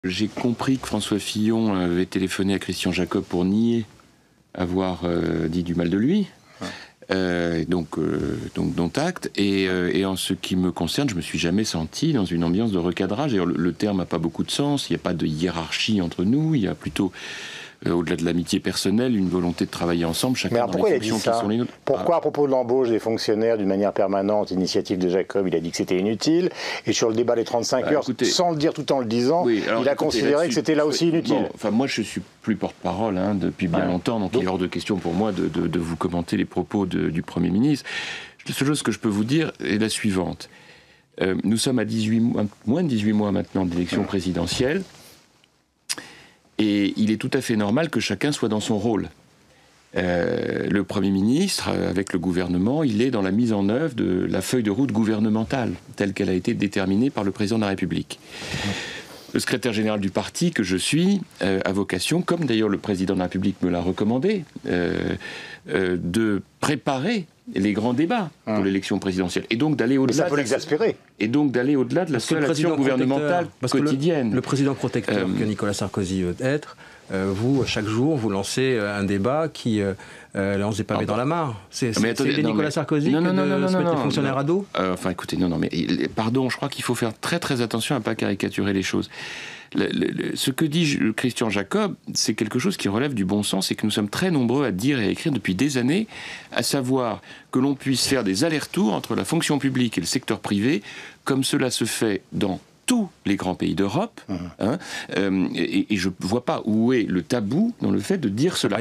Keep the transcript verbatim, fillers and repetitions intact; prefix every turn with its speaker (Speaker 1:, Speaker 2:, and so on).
Speaker 1: J'ai compris que François Fillon avait téléphoné à Christian Jacob pour nier avoir euh, dit du mal de lui. Ouais. Euh, donc, euh, donc, dont acte. Et, euh, et en ce qui me concerne, je me suis jamais senti dans une ambiance de recadrage. Le, le terme n'a pas beaucoup de sens. Il n'y a pas de hiérarchie entre nous. Il y a plutôt, euh, au-delà de l'amitié personnelle, une volonté de travailler ensemble. Chacun
Speaker 2: Mais
Speaker 1: dans
Speaker 2: pourquoi
Speaker 1: les
Speaker 2: il a dit
Speaker 1: fonctions
Speaker 2: ça
Speaker 1: qui sont les nôtres.
Speaker 2: Pourquoi,
Speaker 1: ah.
Speaker 2: à propos de l'embauche des fonctionnaires d'une manière permanente, initiative de Jacob, il a dit que c'était inutile. Et sur le débat des trente-cinq
Speaker 1: bah,
Speaker 2: heures,
Speaker 1: écoutez,
Speaker 2: sans le dire tout en le disant,
Speaker 1: oui, alors,
Speaker 2: il a
Speaker 1: écoutez,
Speaker 2: considéré que c'était là aussi inutile.
Speaker 1: Bon, enfin, moi, je suis plus porte-parole hein, depuis bien ouais. longtemps, donc, donc il est hors de question pour moi de, de, de vous commenter les propos de, du Premier ministre. La seule chose que je peux vous dire est la suivante. Euh, nous sommes à dix-huit mois, moins de dix-huit mois maintenant d'élection présidentielle, et il est tout à fait normal que chacun soit dans son rôle. Euh, le Premier ministre, avec le gouvernement, il est dans la mise en œuvre de la feuille de route gouvernementale, telle qu'elle a été déterminée par le Président de la République. Le secrétaire général du parti que je suis euh, a vocation, comme d'ailleurs le Président de la République me l'a recommandé, euh, euh, de préparer les grands débats pour hum. l'élection présidentielle. Et donc d'aller au-delà.
Speaker 2: Mais ça peut l'exaspérer.
Speaker 1: Et donc d'aller au-delà de la seule action gouvernementale quotidienne.
Speaker 3: Le, le président protecteur euh, que Nicolas Sarkozy veut être, euh, vous, chaque jour, vous lancez un débat qui euh, euh, lance des pavés ah, dans la mare. C'est Nicolas mais, Sarkozy
Speaker 1: non, non,
Speaker 3: que
Speaker 1: non,
Speaker 3: de
Speaker 1: non, non,
Speaker 3: se mettre
Speaker 1: non,
Speaker 3: les fonctionnaires
Speaker 1: non.
Speaker 3: à dos
Speaker 1: euh, Enfin, écoutez, non, non, mais pardon, je crois qu'il faut faire très, très attention à ne pas caricaturer les choses. Le, le, le, ce que dit Christian Jacob, c'est quelque chose qui relève du bon sens et que nous sommes très nombreux à dire et à écrire depuis des années, à savoir que l'on puisse faire des allers-retours entre la fonction publique et le secteur privé, comme cela se fait dans tous les grands pays d'Europe. Mmh. Hein, euh, et, et je ne vois pas où est le tabou dans le fait de dire cela.